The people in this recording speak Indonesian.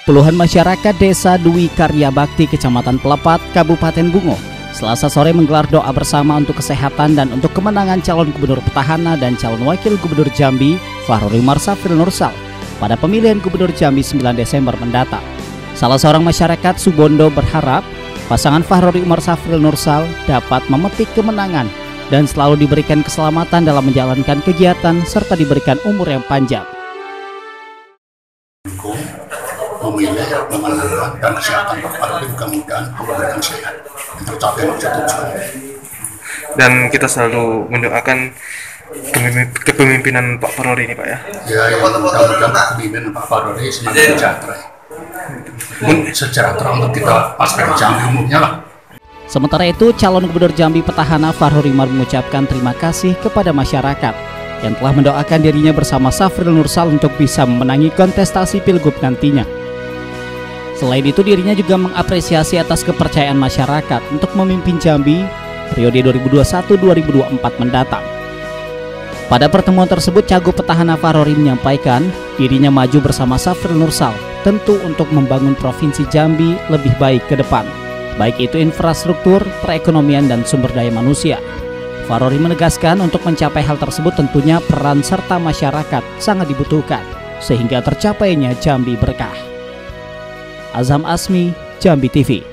Puluhan masyarakat desa Dwi Karya Bakti, Kecamatan Pelepat, Kabupaten Bungo, Selasa sore menggelar doa bersama untuk kesehatan dan untuk kemenangan calon gubernur petahana dan calon wakil gubernur Jambi, Fahrori Umar Safril Nursal, pada pemilihan gubernur Jambi 9 Desember mendatang. Salah seorang masyarakat Subondo berharap pasangan Fahrori Umar Safril Nursal dapat memetik kemenangan dan selalu diberikan keselamatan dalam menjalankan kegiatan serta diberikan umur yang panjang. Memilih, memenangkan dan kesehatan Pak Fahrori, mudah-mudahan memberikan sehat dan tercapai maksud tujuan. Dan kita selalu mendoakan kepemimpinan Pak Fahrori ini, Pak, ya. Ya, mudah-mudahan kepemimpinan Pak Fahrori semakin sejahtera. Sejahtera untuk kita masyarakat Jambi umumnya lah. Sementara itu, calon gubernur Jambi petahana Fahrori Umar mengucapkan terima kasih kepada masyarakat yang telah mendoakan dirinya bersama Safril Nursal untuk bisa memenangi kontestasi Pilgub nantinya. Selain itu, dirinya juga mengapresiasi atas kepercayaan masyarakat untuk memimpin Jambi periode 2021-2024 mendatang. Pada pertemuan tersebut, Cagup petahana Fahrori menyampaikan dirinya maju bersama Safril Nursal tentu untuk membangun Provinsi Jambi lebih baik ke depan, baik itu infrastruktur, perekonomian, dan sumber daya manusia. Fahrori menegaskan untuk mencapai hal tersebut tentunya peran serta masyarakat sangat dibutuhkan sehingga tercapainya Jambi berkah. Azam Asmi, Jambi TV.